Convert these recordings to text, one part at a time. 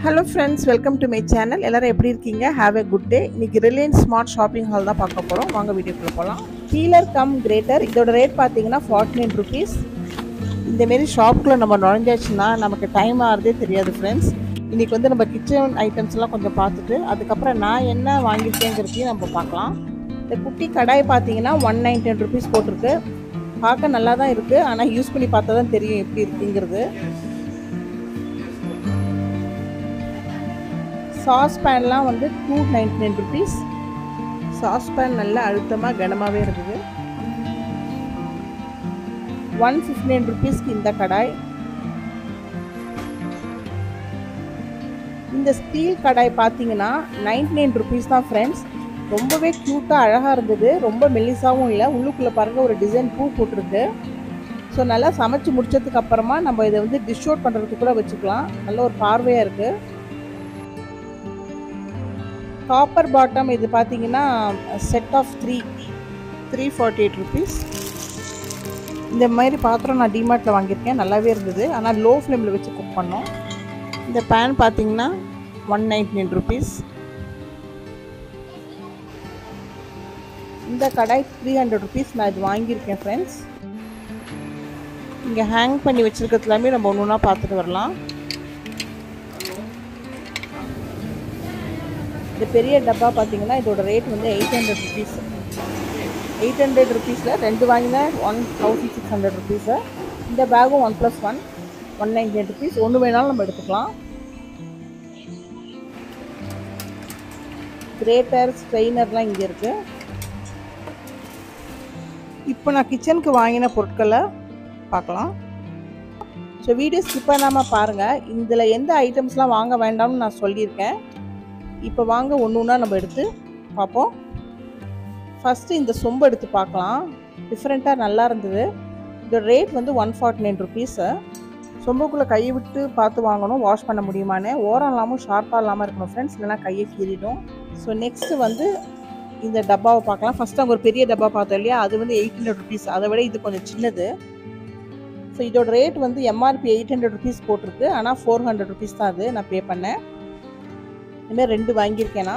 Hello friends, welcome to my channel. எல்லாரும் எப்படி இருக்கீங்க? Have a good day. இன்னைக்கு Reliance Smart Shopping Hall தான் பார்க்க போறோம். வாங்க வீடியோக்குள்ள போலாம். Peeler கம் கிரேட்டர் இதோட ரேட் பாத்தீங்கன்னா 49 rupees. இந்த மாதிரி ஷாப்க்குள்ள நம்ம நுழைஞ்சாச்சுன்னா நமக்கு டைம் ஆறதே தெரியாது friends. இன்னைக்கு வந்து நம்ம கிச்சன் ஐட்டம்ஸ் எல்லாம் கொஞ்சம் பார்த்துட்டு அதுக்கப்புறம் நான் என்ன வாங்கியிருக்கேங்கிறதையும் நம்ம பார்க்கலாம். இந்த குட்டி கடாய் பாத்தீங்கன்னா 119 rupees போட்டிருக்கு. பார்க்க நல்லா தான் இருக்கு. ஆனா யூஸ் பண்ணி பார்த்தா தான் தெரியும் எப்படி இருக்குங்கிறது. சாஸ் பேன்லாம் வந்து 299 rupees. சாஸ் பேன் நல்லா அழுத்தமாக கனமாகவே இருக்குது. 159 rupeesக்கு இந்த கடாய். இந்த ஸ்டீல் கடாய் பார்த்தீங்கன்னா 99 rupees தான் ஃப்ரெண்ட்ஸ். ரொம்பவே க்யூட்டாக அழகாக இருந்தது. ரொம்ப மெல்லிசாவும் இல்லை. உள்ளுக்குள்ளே பாருங்கள் ஒரு டிசைன் பூ போட்டிருக்கு. ஸோ நல்லா சமைச்சு முடிச்சதுக்கு அப்புறமா நம்ம இதை வந்து டிஷ் அவுட் பண்ணுறதுக்கு கூட வச்சுக்கலாம். நல்ல ஒரு பார்வையாக இருக்குது. காப்பர் பாட்டம் இது பார்த்தீங்கன்னா செட் ஆஃப் 348 rupees. இந்த மாதிரி பாத்திரம் நான் டிமார்ட்டில் வாங்கியிருக்கேன். நல்லாவே இருந்தது. ஆனால் லோ ஃப்ளேமில் வச்சு குக் பண்ணோம். இந்த பேன் பார்த்தீங்கன்னா 199 rupees. இந்த கடாய் 300 rupees. நான் இது வாங்கியிருக்கேன் ஃப்ரெண்ட்ஸ். இங்கே ஹேங் பண்ணி வச்சுருக்கிறது எல்லாமே நம்ம ஒன்று ஒன்றா பார்த்துட்டு வரலாம். இந்த பெரிய டப்பா பார்த்தீங்கன்னா இதோட ரேட் வந்து 800 rupees. 800 rupeesல ரெண்டு வாங்கினா 1600 rupees. இந்த பேகும் 1+1 199 rupees. ஒன்று வேணாலும் நம்ம எடுத்துக்கலாம். கிரேட்டர் ஸ்ட்ரெயினர்லாம் இங்கே இருக்குது. இப்போ நான் கிச்சனுக்கு வாங்கின பொருட்களை பார்க்கலாம். ஸோ வீடியோ ஸ்கிப் பண்ணாமல் பாருங்கள். இதில் எந்த ஐட்டம்ஸ்லாம் வாங்க வேண்டாம்னு நான் சொல்லியிருக்கேன். இப்போ வாங்க ஒன்று ஒன்றா நம்ம எடுத்து பார்ப்போம். ஃபஸ்ட்டு இந்த சொம்பு எடுத்து பார்க்கலாம். டிஃப்ரெண்ட்டாக நல்லா இருந்தது. இதோட ரேட் வந்து 149 rupees. சொம்புக்குள்ளே கையை விட்டு பார்த்து வாங்கணும். வாஷ் பண்ண முடியுமான்னு. ஓரம் இல்லாமல் ஷார்ப்பாக இல்லாமல் இருக்கணும் ஃப்ரெண்ட்ஸ், இல்லைனா கையை கீறிடும். ஸோ நெக்ஸ்ட்டு வந்து இந்த டப்பாவை பார்க்கலாம். ஃபஸ்ட்டு அங்கே ஒரு பெரிய டப்பா பார்த்தோம் இல்லையா, அது வந்து 800 rupees. அதை விட இது கொஞ்சம் சின்னது. ஸோ இதோட ரேட் வந்து எம்ஆர்பி 800 rupees போட்டிருக்கு. ஆனால் 400 rupees தான் அது நான் பே பண்ணேன். இதுமாதிரி ரெண்டு வாங்கியிருக்கேன்னா.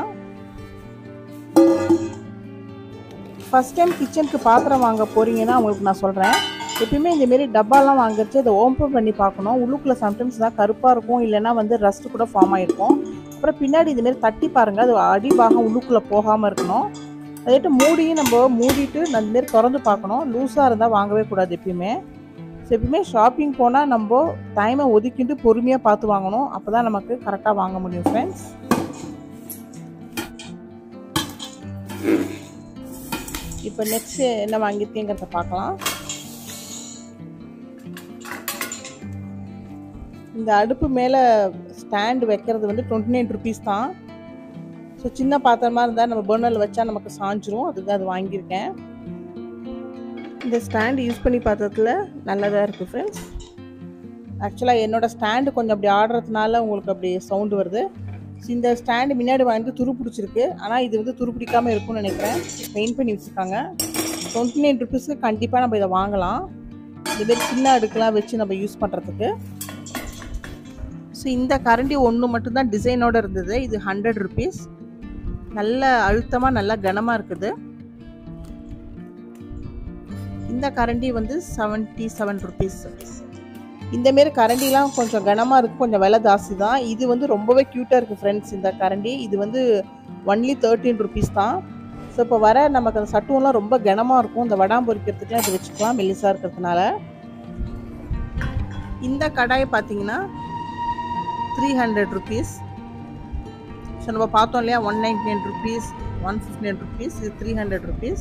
ஃபஸ்ட் டைம் கிச்சனுக்கு பாத்திரம் வாங்க போகிறீங்கன்னா உங்களுக்கு நான் சொல்கிறேன், எப்பயுமே இந்தமாரி டப்பாலாம் வாங்கிச்சு அதை ஓப்பன் பண்ணி பார்க்கணும். உள்ளுக்குள்ளே சம்டைம்ஸ் தான் கருப்பாக இருக்கும், இல்லைனா வந்து ரஸ்ட் கூட ஃபார்ம் ஆகிருக்கும். அப்புறம் பின்னாடி இதுமாரி தட்டி பாருங்கள், அது அடிபாகம் உள்ளுக்குள்ளே போகாமல் இருக்கணும். அதேட்டு மூடியும் நம்ம மூடிட்டு இந்தமாரி திறந்து பார்க்கணும். லூஸாக இருந்தால் வாங்கவே கூடாது எப்பயுமே. ஸோ எப்பயுமே ஷாப்பிங் போனால் நம்ம டைமை ஒதுக்கிட்டு பொறுமையாக பார்த்து வாங்கணும். அப்போ தான் நமக்கு கரெக்டாக வாங்க முடியும் ஃப்ரெண்ட்ஸ். இப்போ நெக்ஸ்ட் என்ன வாங்கியிருக்கேங்கிறத பார்க்கலாம். இந்த அடுப்பு மேலே ஸ்டாண்டு வைக்கிறது வந்து 29 rupees தான். ஸோ சின்ன பாத்திரமாக இருந்தால் நம்ம பர்னரில் வச்சா நமக்கு சாஞ்சிரும். அதுக்கு அது வாங்கியிருக்கேன். இந்த ஸ்டாண்டு யூஸ் பண்ணி பார்த்ததுல நல்லதாக இருக்குது ஃப்ரெண்ட்ஸ். ஆக்சுவலாக என்னோடய ஸ்டாண்டு கொஞ்சம் அப்படி ஆடுறதுனால உங்களுக்கு அப்படி சவுண்டு வருது. இந்த ஸ்டாண்டு முன்னாடி வாங்கிட்டு துரு பிடிச்சிருக்கு. ஆனால் இது வந்து துரு பிடிக்காமல் இருக்கும்னு நினைக்கிறேன். பெயிண்ட் பண்ணி வச்சுருக்காங்க. 29 rupeesக்கு கண்டிப்பாக நம்ம இதை வாங்கலாம். இதுமாரி சின்ன அடுக்கெலாம் வச்சு நம்ம யூஸ் பண்ணுறதுக்கு. ஸோ இந்த கரண்டி ஒன்று மட்டும்தான் டிசைனோடு இருந்தது. இது 100 rupees. நல்ல அழுத்தமாக நல்லா கனமாக இருக்குது. இந்த கரண்டி வந்து 77 rupees. இந்தமாரி கரண்டிலாம் கொஞ்சம் கனமாக இருக்குது, கொஞ்சம் விலை ஜாஸ்தி தான். இது வந்து ரொம்பவே க்யூட்டாக இருக்குது ஃப்ரெண்ட்ஸ். இந்த கரண்டி இது வந்து ஒன்லி 13 rupees தான். ஸோ இப்போ வர நமக்கு அந்த சட்டுவெலாம் ரொம்ப கனமாக இருக்கும். இந்த வடாம் பொரிக்கிறதுக்குலாம் இது வச்சுக்கலாம், மெல்லிசாக இருக்கிறதுனால. இந்த கடாயை பார்த்தீங்கன்னா 300 rupees. ஸோ நம்ம பார்த்தோம் இல்லையா, 199 rupees 159 rupees. இது 300 rupees.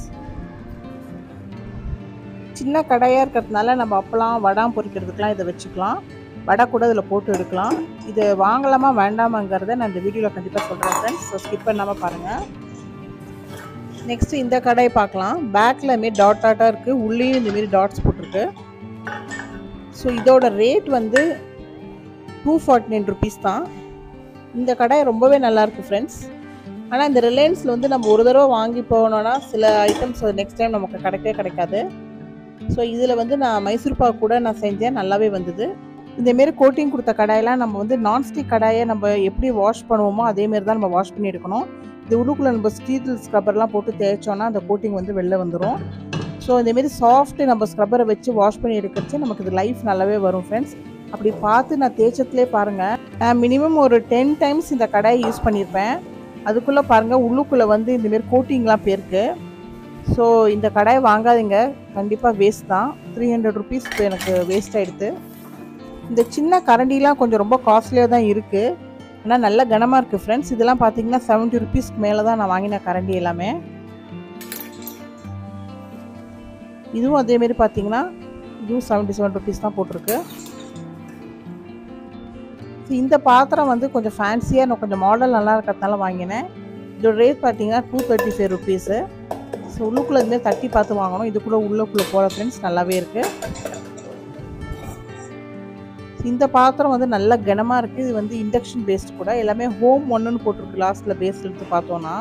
சின்ன கடாயாக இருக்கிறதுனால நம்ம அப்பளம் வடாம் பொரிக்கிறதுக்கெலாம் இதை வச்சுக்கலாம். வடை கூட இதில் போட்டு எடுக்கலாம். இது வாங்கலாமா வேண்டாமாங்கிறத நான் இந்த வீடியோவில் கண்டிப்பாக சொல்கிறேன் ஃப்ரெண்ட்ஸ். ஸோ ஸ்கிப் பண்ணாமல் பாருங்கள். நெக்ஸ்ட்டு இந்த கடாயை பார்க்கலாம். பேக்கில் இதுமாரி டாட்டாக இருக்குது, உள்ளேயும் இந்தமாரி டாட்ஸ் போட்டிருக்கு. ஸோ இதோட ரேட் வந்து 249 rupees தான். இந்த கடாய் ரொம்பவே நல்லாயிருக்கு ஃப்ரெண்ட்ஸ். ஆனால் இந்த ரிலையன்ஸில் வந்து நம்ம ஒரு தடவை வாங்கி போனோன்னா சில ஐட்டம்ஸ் நெக்ஸ்ட் டைம் நமக்கு கிடைக்காது. ஸோ இதில் வந்து நான் மைசூர் பாக் கூட நான் செஞ்சேன், நல்லாவே வந்தது. இந்தமாரி கோட்டிங் கொடுத்த கடாயெல்லாம் நம்ம வந்து நான்ஸ்டிக் கடாயை நம்ம எப்படி வாஷ் பண்ணுவோமோ அதேமாரி தான் நம்ம வாஷ் பண்ணி எடுக்கணும். இது உள்ளுக்குள்ளே நம்ம ஸ்டீல் ஸ்க்ரப்பர்லாம் போட்டு தேய்ச்சோன்னா அந்த கோட்டிங் வந்து வெளில வந்துடும். ஸோ இந்தமாரி சாஃப்ட்டு நம்ம ஸ்க்ரப்பரை வச்சு வாஷ் பண்ணி எடுக்கிறச்சு நமக்கு இது லைஃப் நல்லாவே வரும் ஃப்ரெண்ட்ஸ். அப்படி பார்த்து நான் தேய்ச்சத்துலேயே பாருங்கள், நான் மினிமம் ஒரு 10 டைம்ஸ் இந்த கடாயை யூஸ் பண்ணியிருப்பேன். அதுக்குள்ளே பாருங்கள் உள்ளுக்குள்ளே வந்து இந்தமாரி கோட்டிங்லாம் போயிருக்கு. ஸோ இந்த கடாயை வாங்காதீங்க, கண்டிப்பாக வேஸ்ட் தான். 300 ருபீஸ் எனக்கு வேஸ்ட் ஆகிடுது. இந்த சின்ன கரண்டிலாம் கொஞ்சம் ரொம்ப காஸ்ட்லியாக தான் இருக்குது, ஆனால் நல்ல கனமாக இருக்குது ஃப்ரெண்ட்ஸ். இதெல்லாம் பார்த்தீங்கன்னா 70 ருபீஸ்க்கு மேலே தான் நான் வாங்கின கரண்டி எல்லாமே. இதுவும் அதேமாரி பார்த்தீங்கன்னா இதுவும் 77 ருபீஸ் தான் போட்டிருக்கு. இந்த பாத்திரம் வந்து கொஞ்சம் ஃபேன்சியாக நான் கொஞ்சம் மாடல் நல்லா இருக்கிறதுனால வாங்கினேன். இதோட ரேட் பார்த்தீங்கன்னா 235 ருபீஸு. ஸோ உள்ளுக்குள்ளே இதுமாதிரி தட்டி பார்த்து வாங்கணும். இதுக்குள்ளே உள்ளுக்குள்ளே போகிற ஃப்ரெண்ட்ஸ் நல்லாவே இருக்குது. இந்த பாத்திரம் வந்து நல்ல கனமாக இருக்குது. இது வந்து இண்டக்ஷன் பேஸ்ட் கூட, எல்லாமே ஹோம் ஒன்றுன்னு போட்டிருக்கு லாஸ்ட்டில் பேஸ்ட் எடுத்து பார்த்தோன்னா.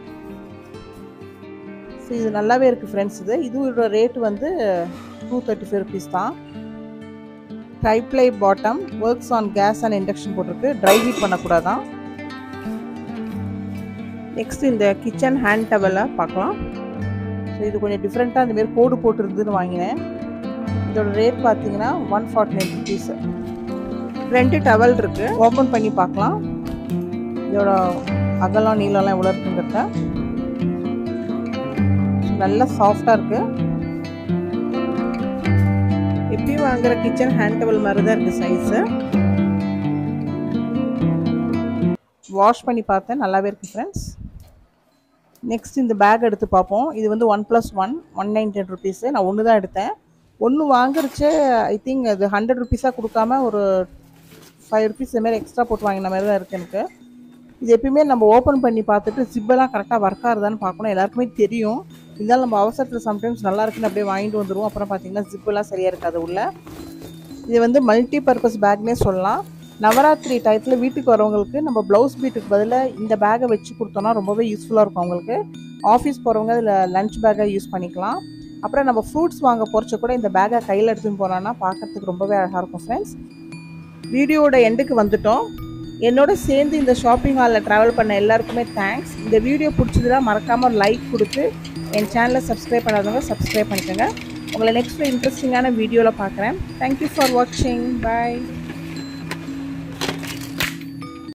ஸோ இது நல்லாவே இருக்குது ஃப்ரெண்ட்ஸ். இதோட ரேட்டு வந்து 235 ருபீஸ் தான். Triply bottom, works on gas and induction போட்டிருக்கு, ட்ரை ஹீட் பண்ணக்கூடாதான். நெக்ஸ்ட் இந்த கிச்சன் ஹேண்ட் டவலை பார்க்கலாம். ஸோ இது கொஞ்சம் டிஃப்ரெண்ட்டாக இந்தமாரி கோடு போட்டுருந்துன்னு வாங்கினேன். இதோட ரேட் பார்த்தீங்கன்னா 149 ருபீஸு. 2 டவல் இருக்குது, ஓப்பன் பண்ணி பார்க்கலாம். இதோட அகலம் நீளம்லாம் எவ்வளோ இருக்குங்கிறத. நல்லா சாஃப்டாக இருக்குது. எப்பயும் வாங்குற கிச்சன் ஹேண்ட் டவல் மாதிரி தான் இருக்குது சைஸு. வாஷ் பண்ணி பார்த்தேன், நல்லாவே இருக்குது ஃப்ரெண்ட்ஸ். நெக்ஸ்ட் இந்த பேக் எடுத்து பார்ப்போம். இது வந்து 1+1 119 ருபீஸு. நான் ஒன்று தான் எடுத்தேன். ஒன்று வாங்குறச்சு ஐ திங்க் அது 100 ருபீஸாக கொடுக்காம ஒரு 5 ருபீஸ் இதுமாரி எக்ஸ்ட்ரா போட்டு வாங்கின மாதிரி தான் இருக்குது எனக்கு. இது எப்பயுமே நம்ம ஓப்பன் பண்ணி பார்த்துட்டு ஜிப்பெல்லாம் கரெக்டாக ஒர்க் ஆகுதான்னு பார்க்கணும். எல்லாருக்குமே தெரியும், இருந்தாலும் நம்ம அவசரத்தில் சம்டைம்ஸ் நல்லா இருக்குன்னு அப்படியே வாங்கிட்டு வந்துடுவோம். அப்புறம் பார்த்திங்கன்னா ஜிப்பெல்லாம் சரியாக இருக்காது உள்ள. இது வந்து மல்டி பர்பஸ் பேக்னே சொல்லலாம். நவராத்திரி டயத்தில் வீட்டுக்கு வரவங்களுக்கு நம்ம ப்ளவுஸ் பீட்டுக்கு பதிலாக இந்த பேக்கை வச்சு கொடுத்தோன்னா ரொம்பவே யூஸ்ஃபுல்லாக இருக்கும் அவங்களுக்கு. ஆஃபீஸ் போகிறவங்க இதில் லஞ்ச் பேக்கை யூஸ் பண்ணிக்கலாம். அப்புறம் நம்ம ஃப்ரூட்ஸ் வாங்க போகிறச்ச கூட இந்த பேக்கை கையில் எடுத்துன்னு போனோன்னா பார்க்குறதுக்கு ரொம்பவே அழகாக இருக்கும் ஃப்ரெண்ட்ஸ். வீடியோட எண்டுக்கு வந்துட்டோம். என்னோட சேர்ந்து இந்த ஷாப்பிங் ஹாலில் ட்ராவல் பண்ண எல்லாருக்குமே தேங்க்ஸ். இந்த வீடியோ பிடிச்சதுன்னா மறக்காமல் ஒரு லைக் கொடுத்து என் சேனலை சப்ஸ்கிரைப் பண்ணாதவங்க சப்ஸ்கிரைப் பண்ணிக்கோங்க. உங்களை நெக்ஸ்ட் இன்ட்ரெஸ்டிங்கான வீடியோவில் பார்க்குறேன். தேங்க்யூ ஃபார் வாட்சிங். பாய்.